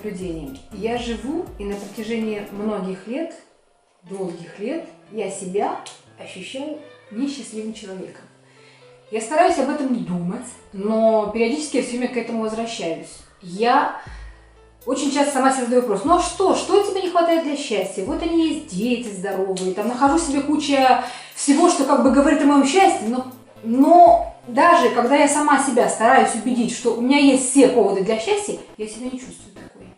наблюдением. Я живу, и на протяжении многих лет, долгих лет, я себя ощущаю несчастливым человеком. Я стараюсь об этом не думать, но периодически я все время к этому возвращаюсь. Я очень часто сама себе задаю вопрос: ну а что тебе не хватает для счастья? Вот они есть дети здоровые, там нахожу себе куча всего, что как бы говорит о моем счастье, но даже когда я сама себя стараюсь убедить, что у меня есть все поводы для счастья, я себя не чувствую такой.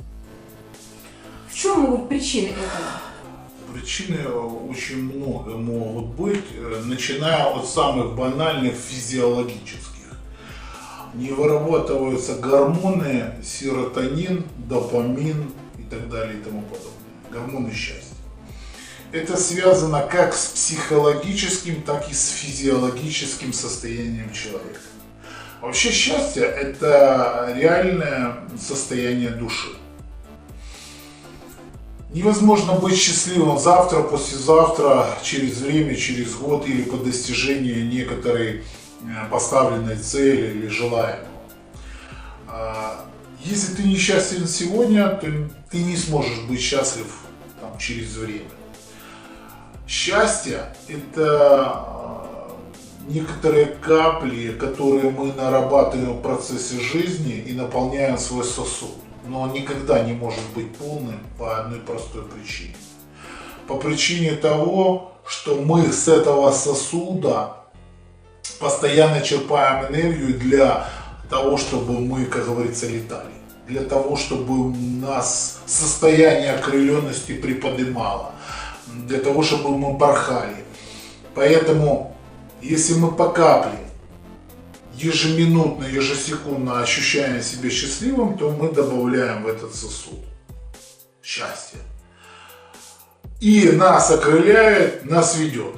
В чем могут быть причины этого? Причины очень много могут быть, начиная от самых банальных физиологических. Не вырабатываются гормоны, серотонин, допамин и так далее и тому подобное. Гормоны счастья. Это связано как с психологическим, так и с физиологическим состоянием человека. Вообще счастье – это реальное состояние души. Невозможно быть счастливым завтра, послезавтра, через время, через год или по достижении некоторой поставленной цели или желаемого. Если ты несчастен сегодня, то ты не сможешь быть счастлив там, через время. Счастье – это некоторые капли, которые мы нарабатываем в процессе жизни и наполняем свой сосуд. Но он никогда не может быть полным по одной простой причине. По причине того, что мы с этого сосуда постоянно черпаем энергию для того, чтобы мы, как говорится, летали. Для того, чтобы нас состояние окрыленности приподнимало. Для того, чтобы мы порхали. Поэтому, если мы по капле ежеминутно, ежесекундно ощущаем себя счастливым, то мы добавляем в этот сосуд счастье. И нас окрыляет, нас ведет.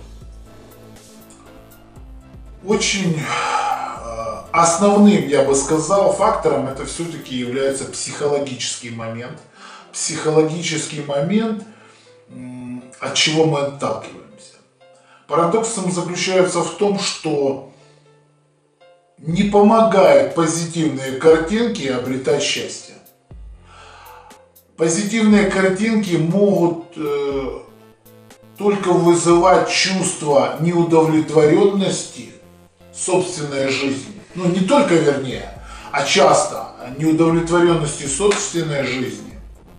Очень основным, я бы сказал, фактором это все-таки является психологический момент. Психологический момент, от чего мы отталкиваемся. Парадоксом заключается в том, что не помогают позитивные картинки обретать счастье. Позитивные картинки могут только вызывать чувство неудовлетворенности собственной жизни. Ну, не только, вернее, а часто неудовлетворенности собственной жизни.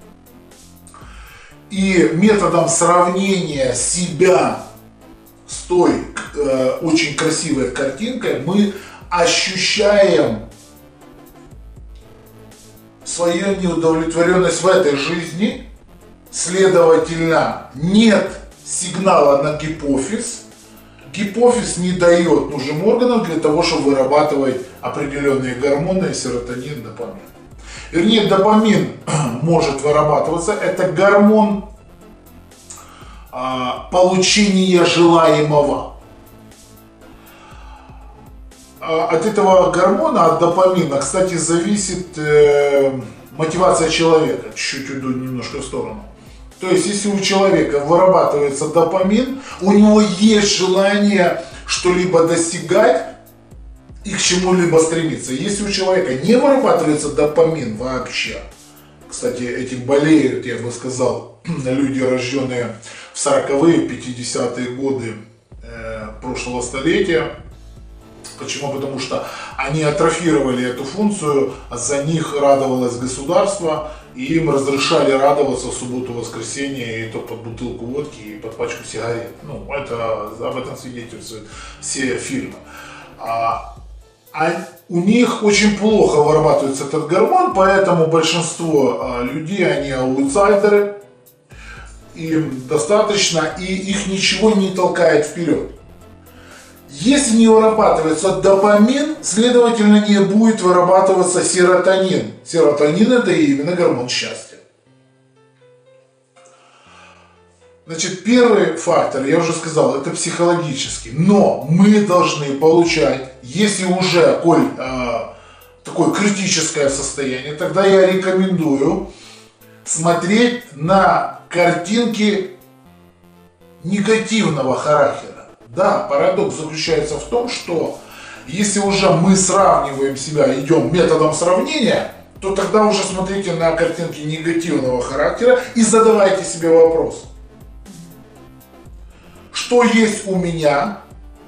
И методом сравнения себя с той очень красивой картинкой мы ощущаем свою неудовлетворенность в этой жизни, следовательно, нет сигнала на гипофиз. Гипофиз не дает нужным органам для того, чтобы вырабатывать определенные гормоны, серотонин, допамин. Вернее, допамин может вырабатываться, это гормон получения желаемого. От этого гормона, от допамина, кстати, зависит мотивация человека. Чуть-чуть уйду немножко в сторону. То есть, если у человека вырабатывается допамин, у него есть желание что-либо достигать и к чему-либо стремиться. Если у человека не вырабатывается допамин вообще, кстати, этим болеют, я бы сказал, люди, рожденные в 40-е, 50-е годы прошлого столетия. Почему? Потому что они атрофировали эту функцию, за них радовалось государство, и им разрешали радоваться в субботу-воскресенье и то под бутылку водки и под пачку сигарет. Ну, об этом свидетельствуют все фильмы. У них очень плохо вырабатывается этот гормон, поэтому большинство людей, они аутсайдеры, им достаточно, и их ничего не толкает вперед. Если не вырабатывается допамин, следовательно, не будет вырабатываться серотонин. Серотонин – это именно гормон счастья. Значит, первый фактор, я уже сказал, это психологический. Но мы должны получать, если уже такое критическое состояние, тогда я рекомендую смотреть на картинки негативного характера. Да, парадокс заключается в том, что если уже мы сравниваем себя, идем методом сравнения, то тогда уже смотрите на картинки негативного характера и задавайте себе вопрос. Что есть у меня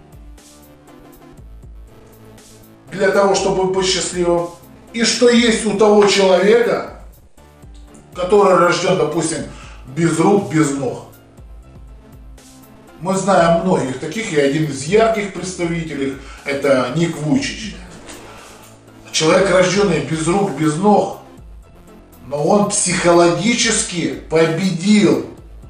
для того, чтобы быть счастливым? И что есть у того человека, который рожден, допустим, без рук, без ног? Мы знаем многих таких, и один из ярких представителей – это Ник Вуйчич. Человек, рожденный без рук, без ног, но он психологически победил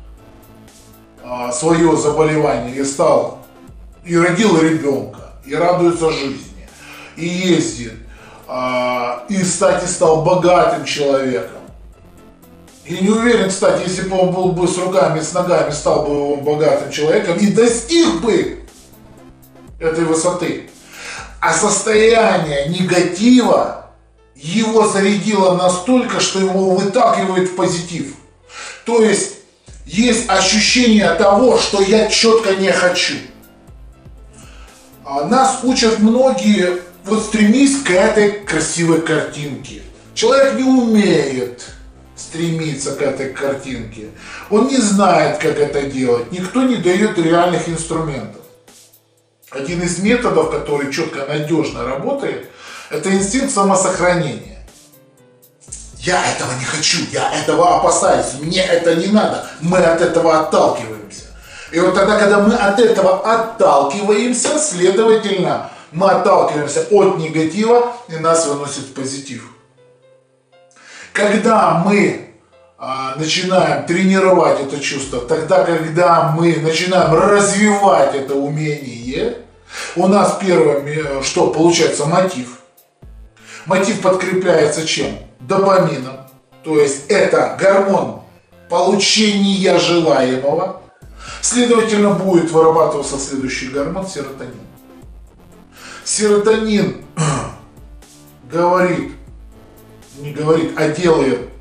свое заболевание и родил ребенка, и радуется жизни, и ездит, и, кстати, стал богатым человеком. И не уверен, кстати, если бы он был бы с руками, с ногами, стал бы он богатым человеком и достиг бы этой высоты. А состояние негатива его зарядило настолько, что его выталкивает в позитив. То есть ощущение того, что я четко не хочу. Нас учат многие, вот стремись к этой красивой картинке. Человек не умеет стремиться к этой картинке. Он не знает, как это делать. Никто не дает реальных инструментов. Один из методов, который четко, надежно работает, это инстинкт самосохранения. Я этого не хочу, я этого опасаюсь, мне это не надо. Мы от этого отталкиваемся. И вот тогда, когда мы от этого отталкиваемся, следовательно, мы отталкиваемся от негатива и нас выносит в позитив. Когда мы начинаем тренировать это чувство, тогда, когда мы начинаем развивать это умение, у нас первым, что получается, мотив. Мотив подкрепляется чем? Допамином. То есть это гормон получения желаемого. Следовательно, будет вырабатываться следующий гормон — серотонин. Серотонин делает,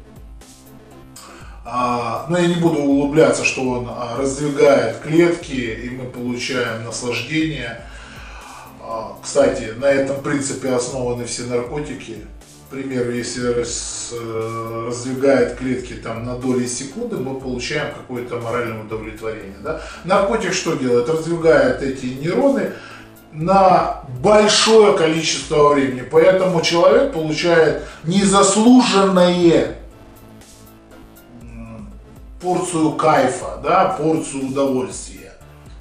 но я не буду углубляться, что он раздвигает клетки, и мы получаем наслаждение. Кстати, на этом принципе основаны все наркотики. К примеру, если раздвигает клетки там на доли секунды, мы получаем какое-то моральное удовлетворение. Да? Наркотик что делает? Раздвигает эти нейроны на большое количество времени. Поэтому человек получает незаслуженное порцию кайфа, да, порцию удовольствия.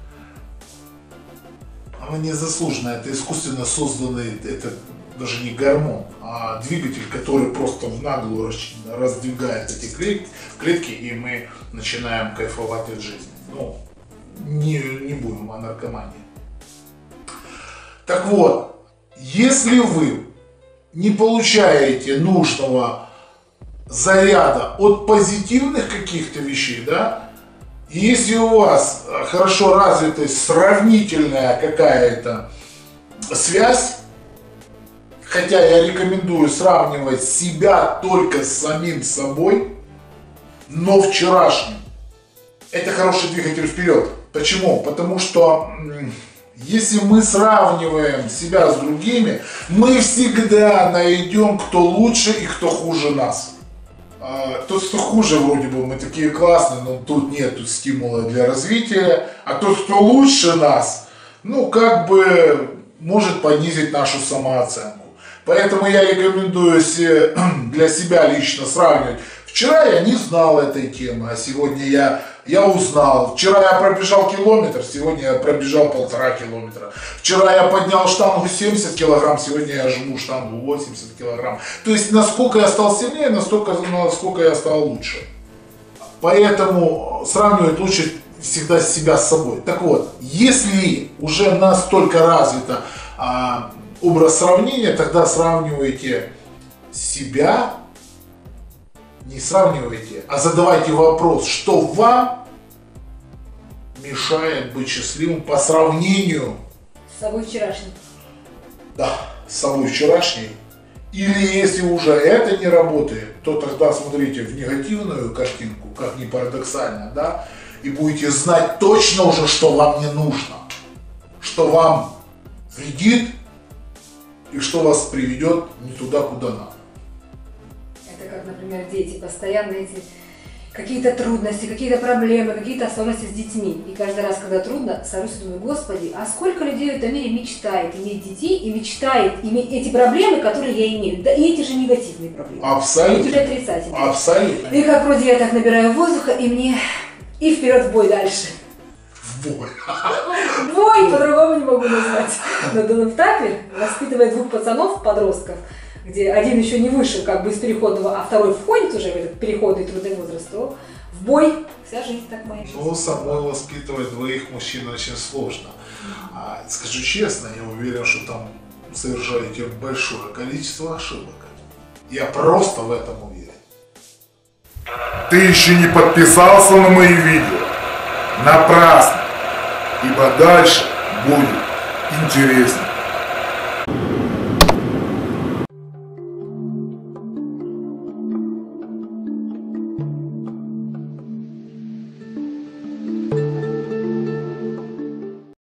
Она незаслуженная, это искусственно созданный, это даже не гормон, а двигатель, который просто в наглую раздвигает эти клетки, и мы начинаем кайфовать от жизни. Ну, не будем о наркомании. Так вот, если вы не получаете нужного заряда от позитивных каких-то вещей, да, и если у вас хорошо развитая сравнительная какая-то связь, хотя я рекомендую сравнивать себя только с самим собой, но вчерашним, это хороший двигатель вперед. Почему? Потому что если мы сравниваем себя с другими, мы всегда найдем, кто лучше и кто хуже нас. Тот, кто хуже, вроде бы мы такие классные, но тут нет стимула для развития, а тот, кто лучше нас, ну как бы может понизить нашу самооценку. Поэтому я рекомендую для себя лично сравнивать. Вчера я не знал этой темы, а сегодня я узнал. Вчера я пробежал километр, сегодня я пробежал 1,5 километра. Вчера я поднял штангу 70 килограмм, сегодня я жму штангу 80 килограмм. То есть насколько я стал сильнее, насколько я стал лучше. Поэтому сравнивать лучше всегда себя с собой. Так вот, если уже настолько развито образ сравнения, тогда сравнивайте себя, не сравнивайте, а задавайте вопрос, что вам мешает быть счастливым по сравнению с собой вчерашней. Да, с собой вчерашней. Или если уже это не работает, то тогда смотрите в негативную картинку, как ни парадоксально, да, и будете знать точно уже, что вам не нужно, что вам вредит и что вас приведет не туда, куда надо. например, дети, постоянно эти какие-то трудности, какие-то проблемы, какие-то особенности с детьми. И каждый раз, когда трудно, сажусь и думаю, Господи, а сколько людей в этом мире мечтает иметь детей и мечтает иметь эти проблемы, которые я имею. Да и эти же негативные проблемы. Абсолютно. Эти же отрицательные. Абсолютно. И как вроде я так набираю воздуха, и мне и вперед в бой дальше. В бой. Бой, по-другому не могу назвать. На данном этапе, воспитывая двух пацанов, подростков, где один еще не вышел как бы из переходного, а второй входит уже в этот переходный трудный возраст, то в бой вся жизнь так моя. Ну, самой воспитывать двоих мужчин очень сложно. Скажу честно, я уверен, что там совершаете большое количество ошибок. Я просто в этом уверен. Ты еще не подписался на мои видео? Напрасно, ибо дальше будет интересно.